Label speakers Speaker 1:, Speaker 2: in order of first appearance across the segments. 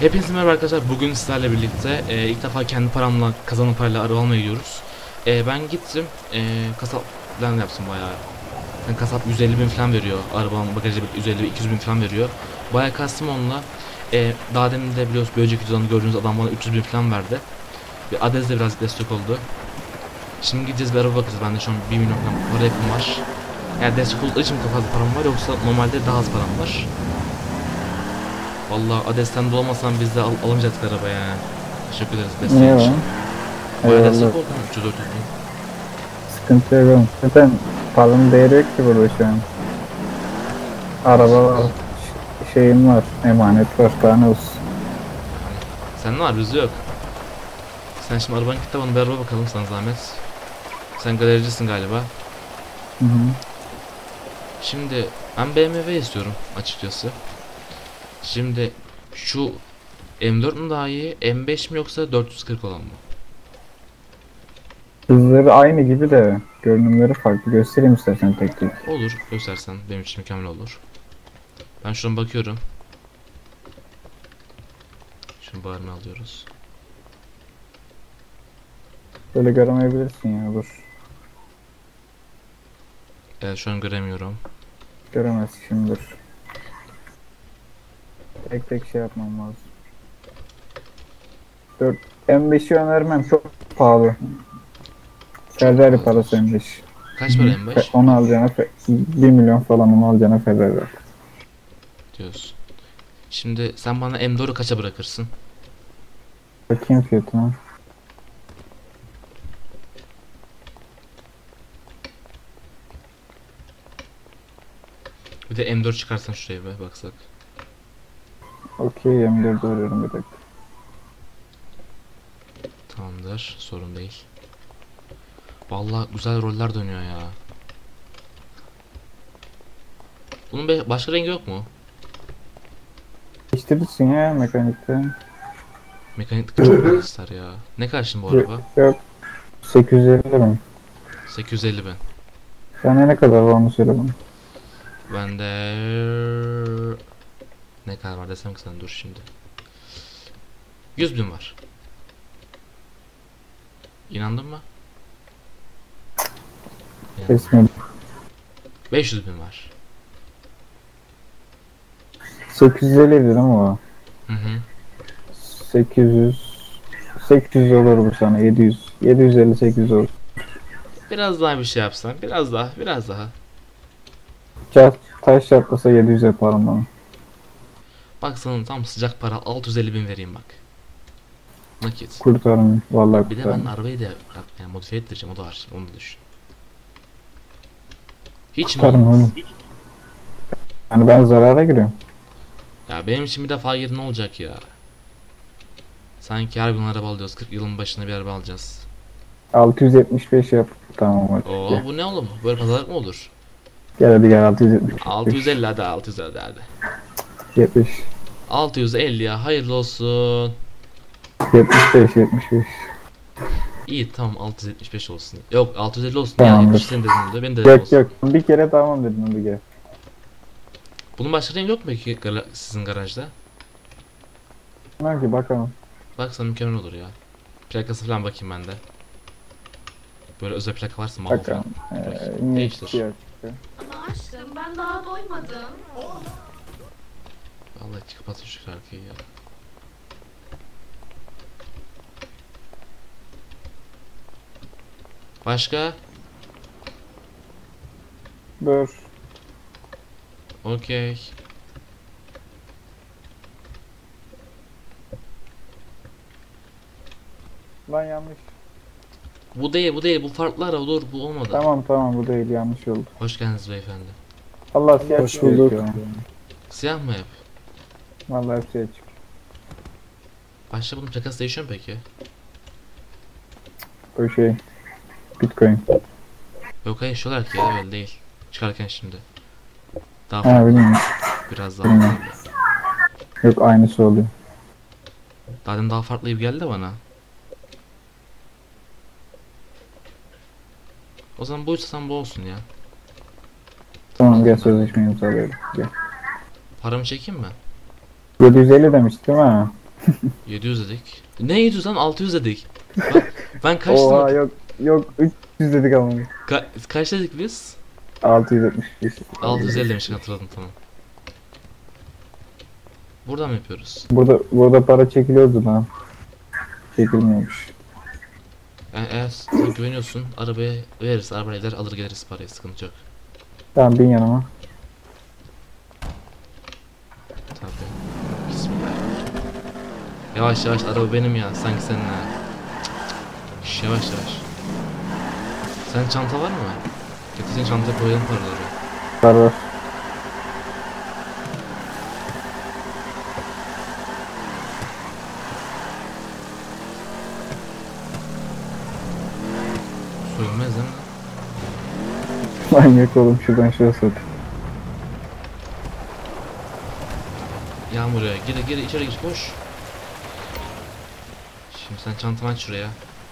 Speaker 1: Hepinize merhaba arkadaşlar. Bugün sizlerle birlikte ilk defa kendi paramla, kazanılan parayla araba almaya gidiyoruz. Ben gittim, kasap falan yapsın bayağı. Yani kasap 150.000 falan veriyor. Arabanın bagajı 150-200.000 falan veriyor. Bayağı kastım onunla. Daha demin de biliyorsunuz bir önceki videoda gördüğünüz adam bana 300.000 falan verdi. Ve Adez de biraz destek oldu. Şimdi gideceğiz bir araba bakacağız. Bende şu an 1 milyon falan para yapım var. Eğer destek olduğu için bu fazla param var, yoksa normalde daha az param var. Vallahi Ades'ten de olmasan biz de alamayacaktık araba yani. Teşekkür ederiz
Speaker 2: Niye
Speaker 1: desteğin için.
Speaker 2: lan?
Speaker 1: Bayağı destek
Speaker 2: Eyvallah.
Speaker 1: oldun 300-400 bin.
Speaker 2: Sıkıntı yok oğlum. Zaten paranın değeri yok ki burada şu an. Araba var. Şeyim var. Emanet var. Daha ne olsun.
Speaker 1: Sen ne var, bizde yok. Sen şimdi arabanın git de bana bir araba bakalım sana zahmet. Sen galericisin galiba.
Speaker 2: Hı hı.
Speaker 1: Şimdi ben BMW istiyorum açıkçası. Şimdi şu M4 mü daha iyi, M5 mi yoksa 440 olan mı?
Speaker 2: Hızları aynı gibi de görünümleri farklı. Göstereyim istersen tek tek.
Speaker 1: Olur, göstersen benim için mükemmel olur. Ben şuradan bakıyorum. Şunu bağırma alıyoruz.
Speaker 2: Böyle göremeyebilirsin ya. Dur.
Speaker 1: Evet, şu an göremiyorum.
Speaker 2: Göremezsin şimdi dur. Tek tek şey yapmam lazım. 4 M5'i önermem. Çok pahalı.
Speaker 1: Çok
Speaker 2: Ferrari
Speaker 1: pahalı
Speaker 2: parası
Speaker 1: diyorsun.
Speaker 2: M5.
Speaker 1: Kaç para M5?
Speaker 2: Onu alacağına 1 milyon falan onu alacağına Ferrari var.
Speaker 1: Diyorsun. Şimdi sen bana M4'ü kaça bırakırsın?
Speaker 2: Bakayım fiyatına.
Speaker 1: Bir de M4 çıkarsan şuraya bir baksak.
Speaker 2: Okey M4'ü arıyorum bir dakika.
Speaker 1: Tamamdır, sorun değil. Vallahi güzel roller dönüyor ya. Bunun başka rengi yok mu?
Speaker 2: Değiştirirsin ya mekanikte.
Speaker 1: Mekanikte çok para ister ya. Ne kadar şimdi bu araba?
Speaker 2: Yok 850 lira.
Speaker 1: 850 bin.
Speaker 2: Sende ne kadar var onu söyle bana.
Speaker 1: Bende ne kadar var desem ki sana, dur şimdi. 100 bin var. İnandın mı? İnandım.
Speaker 2: Kesmedim.
Speaker 1: 500 bin var.
Speaker 2: 850 değil mi o?
Speaker 1: Hı hı.
Speaker 2: 800 800 olur bu sana 700 750 800 olur.
Speaker 1: Biraz daha bir şey yapsan, biraz daha, biraz daha.
Speaker 2: Taş çatlasa 700 yaparım onu.
Speaker 1: Bak sana tam sıcak para 650 bin vereyim bak. Nakit.
Speaker 2: Kurtarım vallahi
Speaker 1: Bir de ben
Speaker 2: kurtarım.
Speaker 1: arabayı da yani modifiye ettireceğim, o da var. Onu da düşün. Hiç mi
Speaker 2: Kurtarım
Speaker 1: olmaz?
Speaker 2: oğlum. Yani ben zarara giriyorum.
Speaker 1: Ya benim için bir defa yeri ne olacak ya? Sanki her gün araba alıyoruz. 40 yılın başına bir araba alacağız.
Speaker 2: 675 yap. Tamam hadi
Speaker 1: Oo,
Speaker 2: gel.
Speaker 1: bu ne oğlum? Böyle pazarlık mı olur?
Speaker 2: Gel hadi gel 675.
Speaker 1: 650 hadi, 650 hadi.
Speaker 2: 70
Speaker 1: 650 ya, hayırlı olsun.
Speaker 2: 75 75.
Speaker 1: İyi tamam, 675 olsun. Yok, 650 olsun ya,
Speaker 2: Tamamdır.
Speaker 1: 70 senin dediğin de benim dediğim
Speaker 2: Yok
Speaker 1: olsun.
Speaker 2: yok bir kere tamam dedim hadi gel.
Speaker 1: Bunun başka rengi yok mu ki sizin garajda?
Speaker 2: Tamam ki bakalım.
Speaker 1: Baksan mükemmel olur ya. Plakası falan bakayım ben de. Böyle özel plaka varsa mavi falan.
Speaker 2: Bakalım.
Speaker 1: Bakayım.
Speaker 2: Niye
Speaker 1: Değiştir.
Speaker 2: çıkıyor?
Speaker 3: Ama aşkım ben daha doymadım.
Speaker 1: Vallahi kapatın şu şarkıyı ya. Başka?
Speaker 2: Dur.
Speaker 1: Okey.
Speaker 2: Lan yanlış.
Speaker 1: Bu değil, bu değil, bu farklı ara, olur, bu olmadı.
Speaker 2: Tamam tamam bu değil yanlış oldu.
Speaker 1: Hoş geldiniz beyefendi.
Speaker 2: Allah siyah
Speaker 4: Hoş
Speaker 2: çıkıyor
Speaker 4: bulduk.
Speaker 2: şu an.
Speaker 1: Siyah mı hep?
Speaker 2: Vallahi siyah çıkıyor.
Speaker 1: Başta bunun plakası değişiyor mu peki?
Speaker 2: O şey. Bitcoin.
Speaker 1: Yok hayır, şu olarak ya, öyle değil. Çıkarken şimdi. Daha
Speaker 2: Ha
Speaker 1: farklı.
Speaker 2: bilmiyorum.
Speaker 1: Biraz daha
Speaker 2: Bilmiyorum.
Speaker 1: farklı.
Speaker 2: Yok aynısı oluyor.
Speaker 1: Daha farklı gibi geldi de bana. O zaman buysa sen bu olsun ya.
Speaker 2: Tamam gel sözleşmeyi imzalayalım. Gel.
Speaker 1: Paramı çekeyim mi?
Speaker 2: 750 demiştim ha.
Speaker 1: 700 dedik. Ne 700 lan? 600 dedik. Ben kaç
Speaker 2: Oha
Speaker 1: dedim?
Speaker 2: yok yok 300 dedik ama.
Speaker 1: Kaç dedik biz?
Speaker 2: 675.
Speaker 1: 650 demiştik, hatırladım, tamam. Buradan mı yapıyoruz?
Speaker 2: Burada para çekiliyordu lan. Çekilmiyormuş.
Speaker 1: Yani eğer sen güveniyorsun, arabaya veririz, arabayla gider alır geliriz parayı, sıkıntı yok.
Speaker 2: Tamam bin yanıma.
Speaker 1: Tabii. Bismillah. Yavaş yavaş, araba benim ya, sanki senin ha. Şş, yavaş yavaş. Senin çanta var mı? Getirsin çantaya koyalım paraları.
Speaker 2: Var.
Speaker 1: Soyulmaz değil mi?
Speaker 2: Manyak oğlum şuradan şurası at.
Speaker 1: Yağmur ya, gir içeri gir, koş. Şimdi sen çantanı aç şuraya.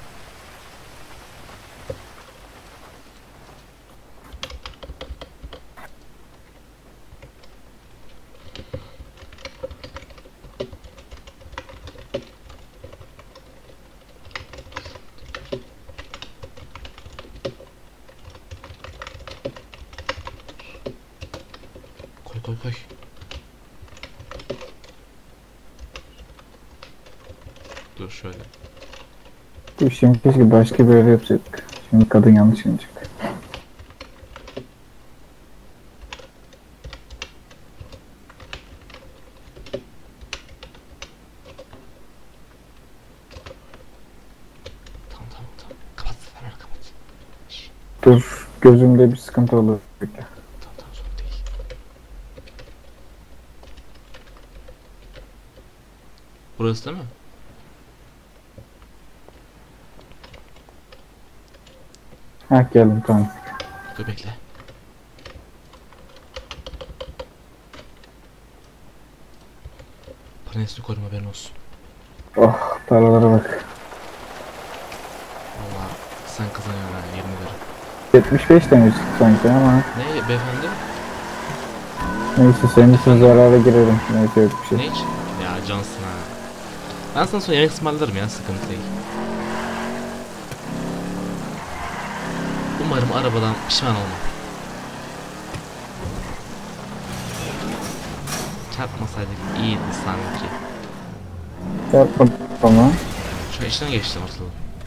Speaker 1: Koy. Dur şöyle.
Speaker 2: Dur şimdi keşke başka bir yere yapacaktık. Şimdi kadın yanlış inecek.
Speaker 1: Tamam. Kapat, hemen kapat. Şş,
Speaker 2: Dur gözümde bir sıkıntı olur. Bekle.
Speaker 1: tamam, sorun değil. Burası değil mi?
Speaker 2: Heh geldim tamam.
Speaker 1: Dur bekle. Paranesi koruma, haberin olsun.
Speaker 2: Oh paralara bak.
Speaker 1: Valla sen kazanıyorsun ha, yemin ederim.
Speaker 2: 75 demiştik sanki ama.
Speaker 1: Ne beyefendi?
Speaker 2: Neyse senin için zarara girerim. Neyse yok bir
Speaker 1: Ne
Speaker 2: şey.
Speaker 1: için? Ya cansın ha. Ben sana sonra yemek ısmarlarım ya, sıkıntı değil. Umarım arabadan pişman olmam. Çarpmasaydık iyiydi sanki.
Speaker 2: Yapma ama.
Speaker 1: Şu içten geçtim ortalığı.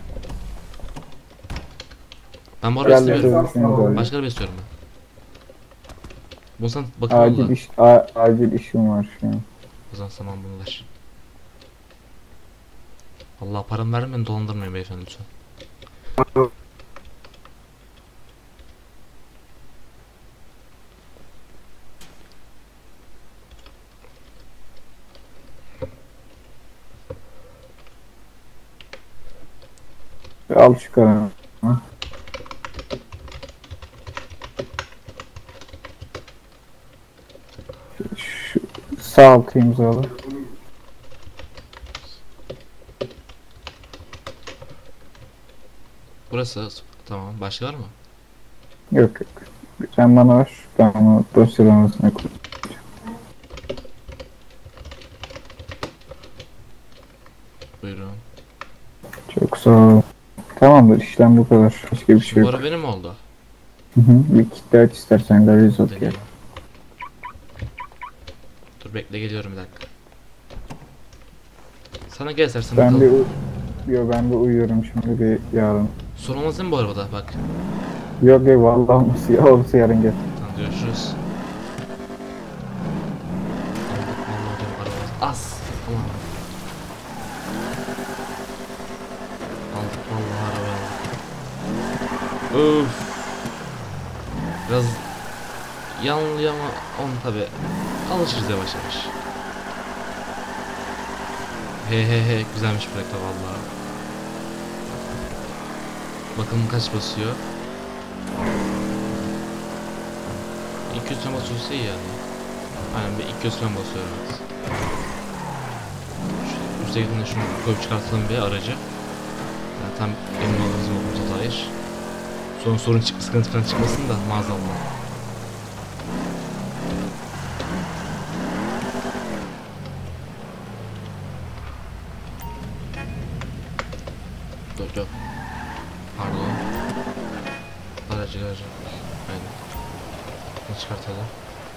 Speaker 1: Ben bu araba istemiyorum.
Speaker 2: Geldi.
Speaker 1: Başka araba istiyorum ben. Bunu sen bakın valla.
Speaker 2: Acil işim var şu an.
Speaker 1: O zaman tamam, bunu ver. Allah paramı verin, beni dolandırmayın beyefendi lütfen.
Speaker 2: Al şu kararı. Şu sağ altı imzalı.
Speaker 1: Burası tamam, başka var mı?
Speaker 2: Yok. Sen bana ver. Ben onu dosyadan arasına koyayım.
Speaker 1: Buyurun.
Speaker 2: Çok sağ ol. Tamamdır işlem bu kadar. Başka bir şey
Speaker 1: Bu
Speaker 2: yok.
Speaker 1: araba benim oldu.
Speaker 2: Bir kitle aç istersen gariz ot gel.
Speaker 1: Deneyeyim. Dur bekle, geliyorum bir dakika. Sana gel istersen
Speaker 2: Ben
Speaker 1: bakalım.
Speaker 2: ben bir uyuyorum şimdi bir yarın.
Speaker 1: Sorun olmaz değil mi bu arabada? Bak.
Speaker 2: Yok vallahi olması ya olursa yarın gel.
Speaker 1: Tamam, görüşürüz. Vallahi diyorum, araba az. Tamam. Aldık vallahi, arabayı aldık. Öf. Biraz yanlıyor ama onu tabi alışırız yavaş yavaş. He güzelmiş plaka vallahi. Bakalım kaç basıyor. 200 tane basıyorsa iyi yani. Aynen, bir 200 tane basıyor, evet. Şu üstteki şunu koyup çıkartalım bir aracı. Yani tam emin olmamız olduğumuza dair. Sonra sorun sıkıntı falan çıkmasın da maazallah. Yok. Pardon. Aracı. Aynen. Bunu çıkartalım.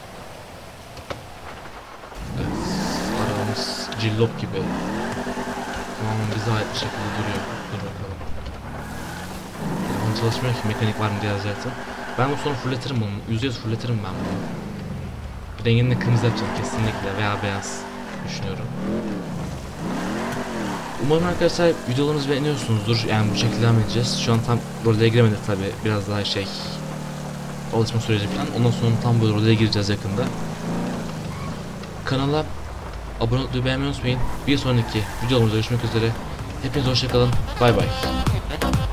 Speaker 1: Evet. Arabamız cillop gibi. Tamamen bize ait bir şekilde duruyor. Dur bakalım. Telefon çalışmıyor ki, mekanik var mı diye yazacaktım. Ben bu sonra fulletirim bunu. %100 fulletirim ben bunu. Rengini de kırmızı yapacağım kesinlikle veya beyaz düşünüyorum. Umarım arkadaşlar videolarımızı beğeniyorsunuzdur. Yani bu şekilde devam edeceğiz. Şu an tam roleye giremedik tabi. Biraz daha alışma süreci falan. Ondan sonra tam böyle roleye gireceğiz yakında. Kanala abone olmayı, beğenmeyi unutmayın. Bir sonraki videolarımızda görüşmek üzere. Hepinize hoşçakalın. Bay bay.